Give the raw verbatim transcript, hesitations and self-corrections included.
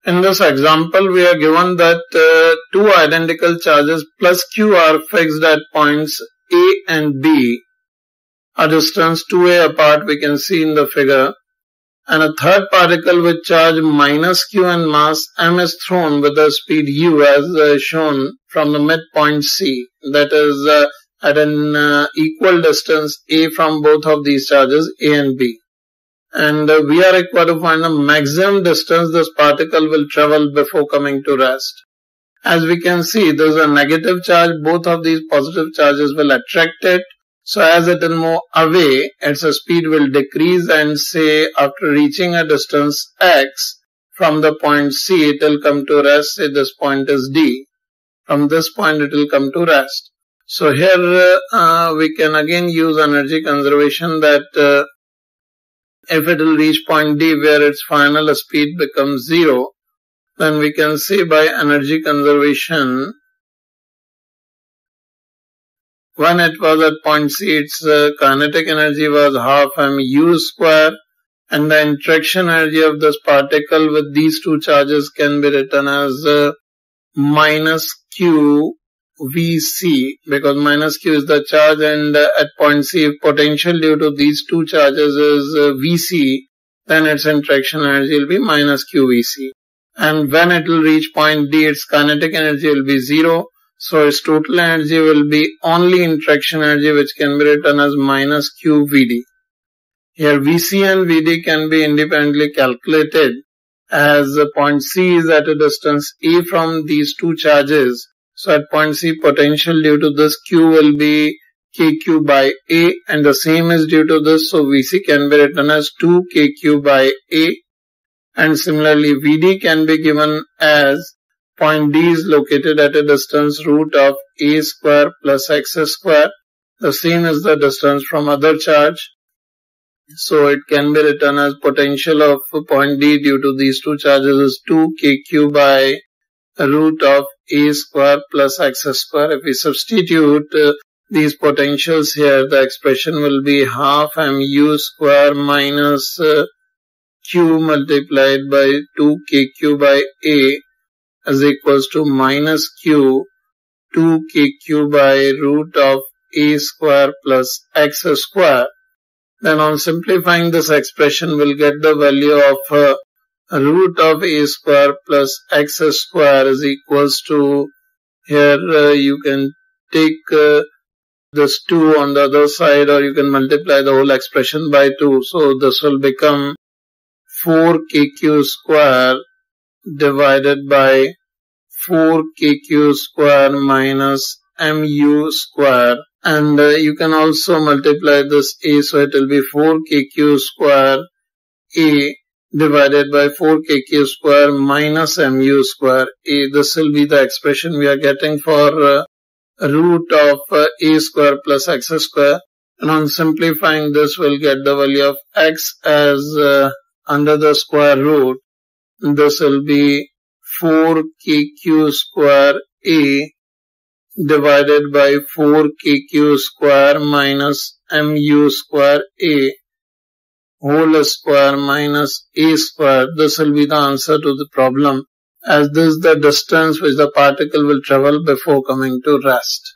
In this example, we are given that uh, two identical charges plus Q are fixed at points A and B, a distance two a apart we can see in the figure, and a third particle with charge minus Q and mass m is thrown with a speed u as uh, shown from the midpoint C, that is uh, at an uh, equal distance a from both of these charges A and B. And uh, we are required to find the maximum distance this particle will travel before coming to rest. As we can see, there is a negative charge, both of these positive charges will attract it. So as it will move away, its speed will decrease, and say after reaching a distance x from the point C, it will come to rest. Say this point is D. From this point it will come to rest. So here uh, we can again use energy conservation that uh, if it will reach point D where its final speed becomes zero, then we can say by energy conservation, when it was at point C, its uh, kinetic energy was half mu square, and the interaction energy of this particle with these two charges can be written as uh, minus Q V C, because minus Q is the charge, and uh, at point C, if potential due to these two charges is uh, V C, then its interaction energy will be minus Q V C. And when it will reach point D, its kinetic energy will be zero. So its total energy will be only interaction energy, which can be written as minus Q V D. Here V C and V D can be independently calculated, as point C is at a distance A from these two charges. So at point C, potential due to this Q will be K Q by A, and the same is due to this. So V C can be written as two K Q by A. And similarly, V D can be given as point D is located at a distance root of A square plus X square. The same is the distance from other charge. So it can be written as potential of point D due to these two charges is two K Q by root of A square plus X square. If we substitute uh, these potentials here, the expression will be half mu square minus uh, Q multiplied by two K Q by A is equals to minus Q two K Q by root of A square plus X square. Then on simplifying this expression, we'll get the value of uh, root of A square plus X square is equals to, here uh, you can take uh, this two on the other side, or you can multiply the whole expression by two. So this will become four K Q square divided by four K Q square minus mu square, and uh, you can also multiply this A, so it will be four K Q square A divided by four K Q square minus mu square A. This will be the expression we are getting for uh, root of uh, A square plus X square, and on simplifying this we'll get the value of X as uh, under the square root. This will be four K Q square A divided by four K Q square minus mu square A whole square minus A square. This will be the answer to the problem, as this is the distance which the particle will travel before coming to rest.